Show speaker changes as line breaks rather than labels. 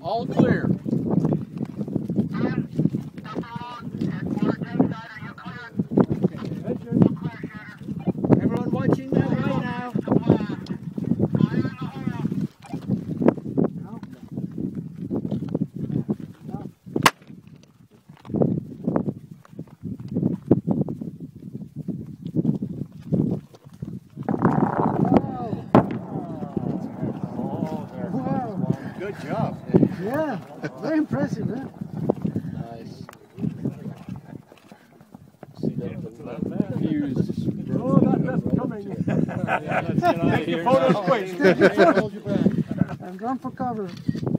All clear. Everyone watching that right now. Good job.
Yeah, very impressive, huh?
Nice. See that views.
Oh, that's coming.
Yeah, let's get out of here.
Take your photos quick. I'm going for cover.